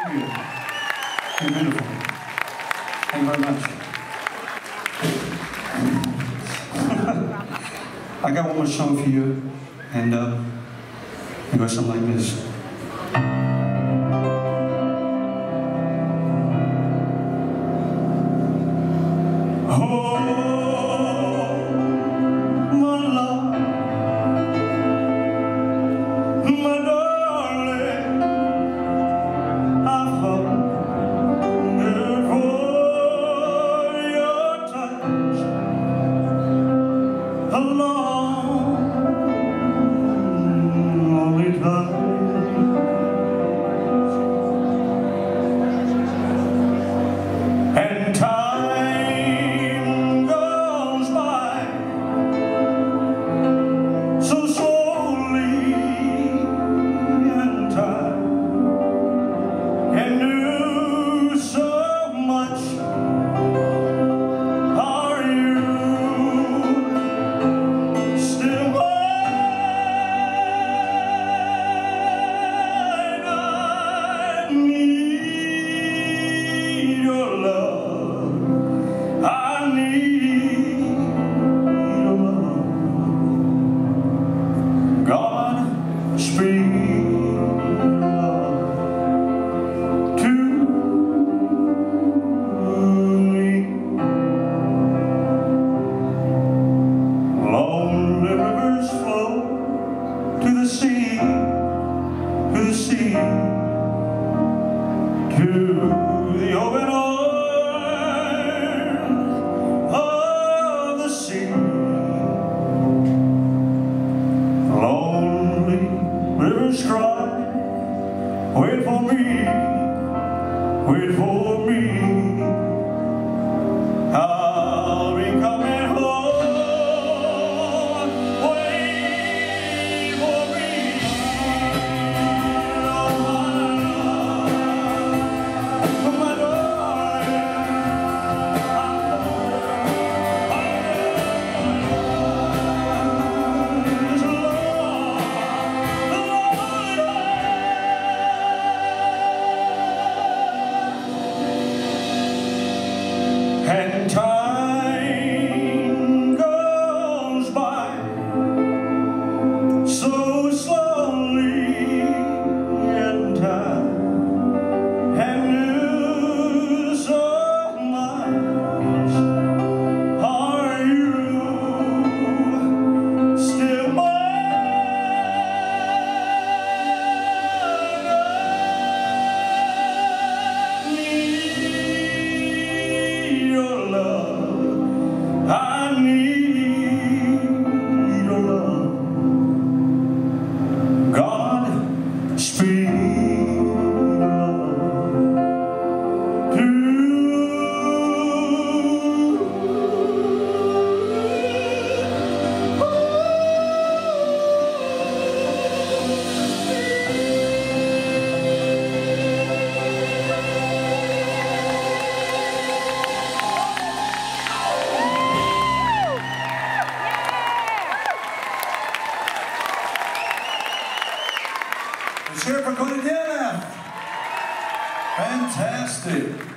you. You're beautiful. Thank you very much. I got one more song for you, and it goes something like this. Wait for me, wait for me. I'll be coming home. Wait for me. Oh, my darling, and time goes by so slowly, and time and news of miles. Are you still I need your love. God, speak love to Let's hear it for Cote, Deonath. Fantastic.